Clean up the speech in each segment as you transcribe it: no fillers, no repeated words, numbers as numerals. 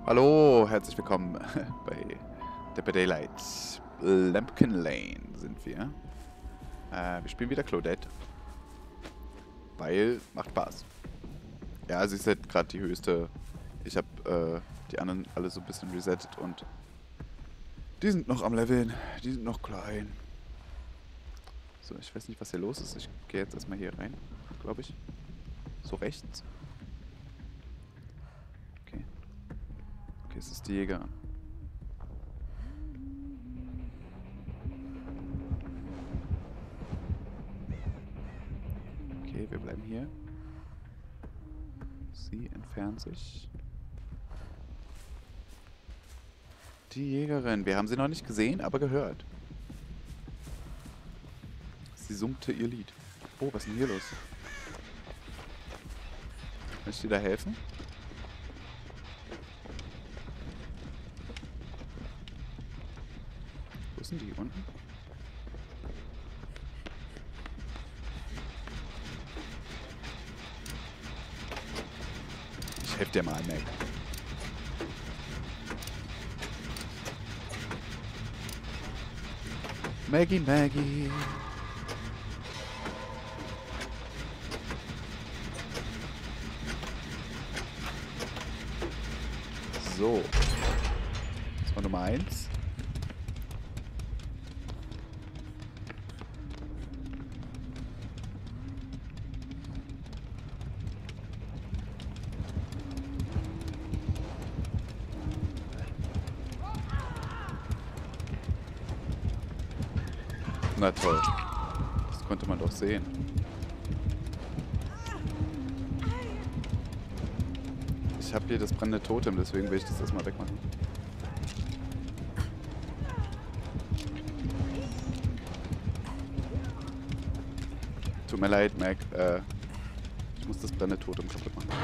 Hallo, herzlich willkommen bei Dead by Daylight. Lampkin Lane sind wir. Wir spielen wieder Claudette. Weil, macht Spaß. Ja, also ich ist gerade die höchste. Ich habe die anderen alle so ein bisschen resettet und die sind noch am Leveln. Die sind noch klein. So, ich weiß nicht, was hier los ist. Ich gehe jetzt erstmal hier rein, glaube ich. So rechts. Okay. Okay, es ist die Jäger. Okay, wir bleiben hier. Sie entfernt sich. Die Jägerin. Wir haben sie noch nicht gesehen, aber gehört. Sie summte ihr Lied. Oh, was ist denn hier los? Kann ich dir da helfen? Wo sind die? Unten? Ich helfe dir mal, Meg. Maggie, Maggie. So. Das war Nummer 1. Na toll. Das konnte man doch sehen. Ich habe hier das brennende Totem, deswegen will ich das erstmal wegmachen. Tut mir leid, Mac. Ich muss das brennende Totem kaputt machen.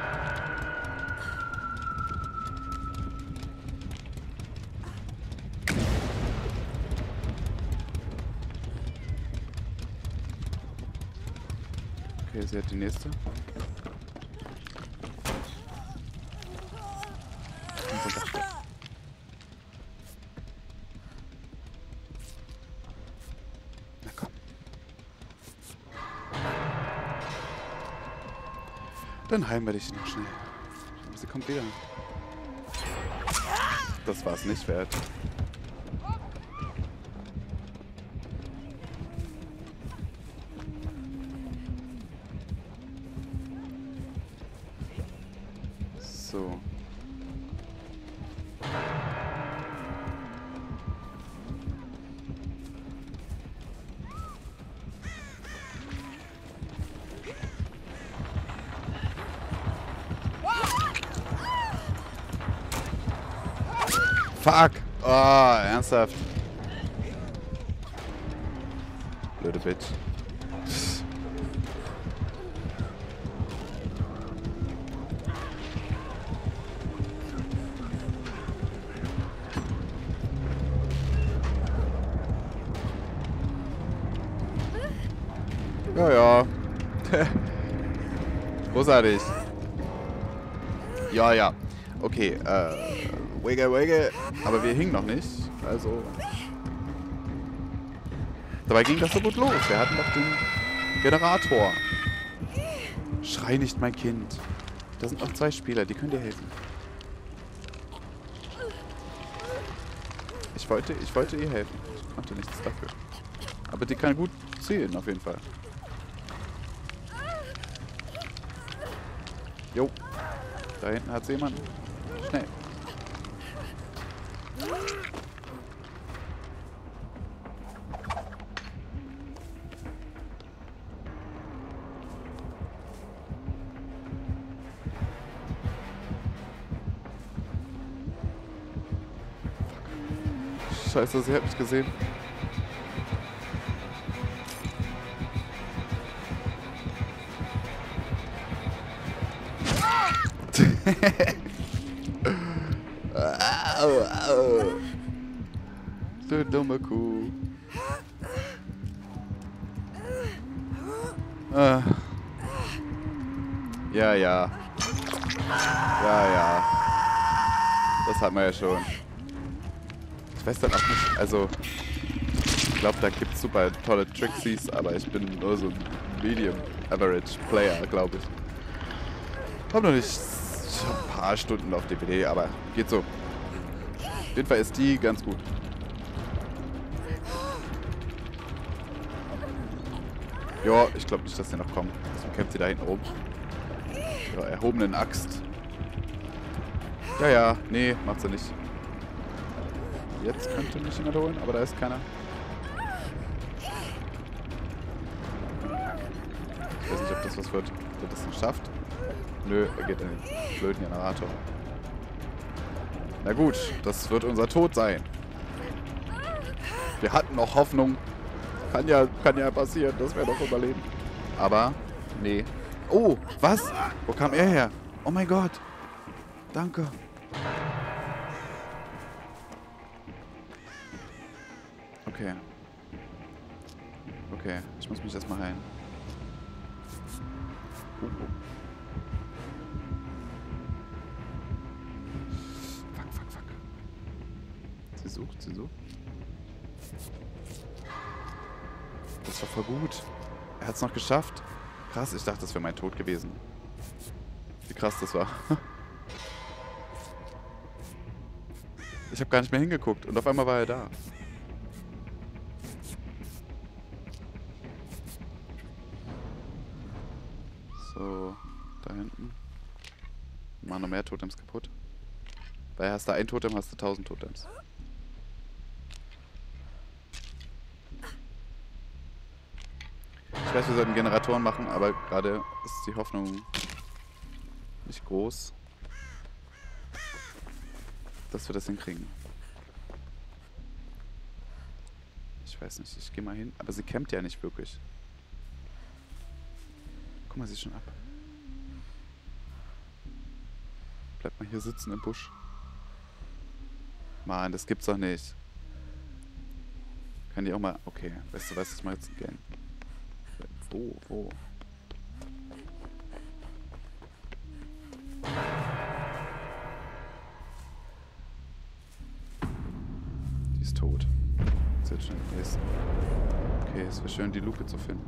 Okay, sie hat die nächste. Na komm. Dann heilen wir dich noch schnell. Aber sie kommt wieder. Das war es nicht wert. So. Fuck! Oh, ernsthaft. Blöde Bitch. Ja, ja. Großartig. Ja, ja. Okay, Wiggle, wiggle. Aber wir hingen noch nicht. Also. Dabei ging das so gut los. Wir hatten doch den Generator. Schrei nicht, mein Kind. Da sind noch 2 Spieler, die können dir helfen. Ich wollte ihr helfen. Ich konnte nichts dafür. Aber die kann gut zielen, auf jeden Fall. Jo. Da hinten hat sie jemanden. Schnell. Scheiße, sie hat mich gesehen. Au, au. Du dumme Kuh. Ja, ja. Ja, ja. Das hat man ja schon. Ich weiß dann auch nicht, also... Ich glaube, da gibt es super tolle Trixies, aber ich bin nur so ein Medium-Average-Player, glaube ich. Hab noch nicht... Ich hab ein paar Stunden auf DVD, aber geht so. Auf jeden Fall ist die ganz gut. Ja, ich glaube nicht, dass die noch kommen. Deswegen kämpft sie da hinten rum. Ja, erhobenen Axt. Ja, ja, nee, macht sie nicht. Jetzt könnte mich jemand holen, aber da ist keiner. Ich weiß nicht, ob das was wird. Wird das nicht schafft? Nö, er geht in den blöden Generator. Na gut, das wird unser Tod sein. Wir hatten noch Hoffnung. Kann ja passieren, dass wir noch überleben. Aber, nee. Oh, was? Wo kam er her? Oh mein Gott. Danke. Okay. Okay, ich muss mich erstmal heilen. Fuck. Sie sucht. Das war voll gut. Er hat es noch geschafft. Krass, ich dachte, das wäre mein Tod gewesen. Wie krass das war. Ich habe gar nicht mehr hingeguckt und auf einmal war er da. So, da hinten. Machen noch mehr Totems kaputt. Weil hast du ein Totem, hast du 1000 Totems. Ich weiß, wir sollten Generatoren machen, aber gerade ist die Hoffnung nicht groß, dass wir das hinkriegen. Ich weiß nicht, ich gehe mal hin. Aber sie campt ja nicht wirklich. Guck mal, sie ist schon ab. Bleibt mal hier sitzen im Busch. Mann, das gibt's doch nicht. Kann die auch mal... Okay, weißt du was, ich mach jetzt gern. Wo? Die ist tot. Ist jetzt schon im nächsten. Okay, es wäre schön, die Luke zu finden.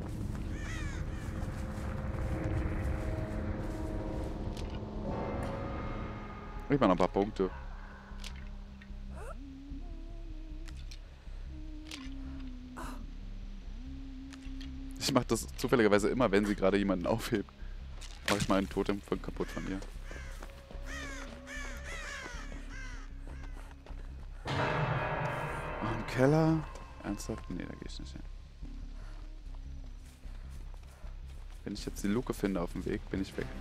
Ich mach noch ein paar Punkte. Ich mache das zufälligerweise immer, wenn sie gerade jemanden aufhebt. Mache ich mal einen Totem von kaputt von ihr. Im Keller? Ernsthaft? Nee, da gehe ich nicht hin. Wenn ich jetzt die Luke finde auf dem Weg, bin ich weg.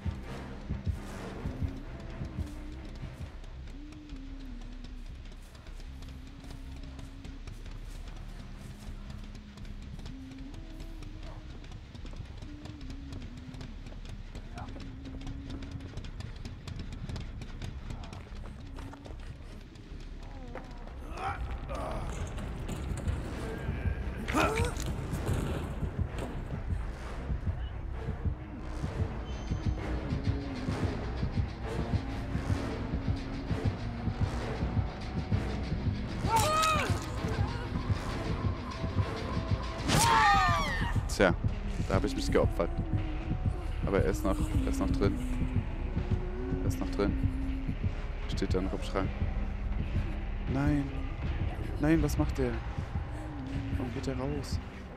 Tja, da habe ich mich geopfert. Aber er ist noch drin. Er ist noch drin. Steht da noch im Schrank. Nein. Nein, was macht der? Warum geht er raus?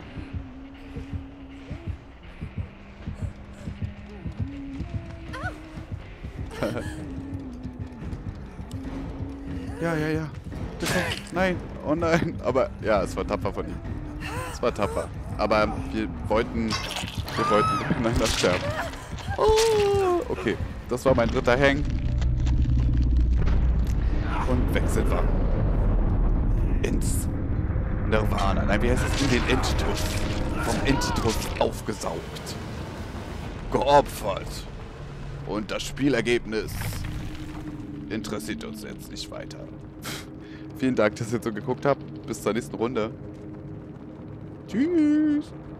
Ja. Nein. Oh nein. Aber ja, es war tapfer von ihm. Es war tapfer. Aber wir wollten miteinander sterben. Oh, okay, das war mein dritter Hang. Und weg sind wir. Ins Nirvana. Nein, wie heißt es? In den Entitus. Vom Entitus aufgesaugt. Geopfert. Und das Spielergebnis interessiert uns jetzt nicht weiter. Vielen Dank, dass ihr so geguckt habt. Bis zur nächsten Runde. Tschüss.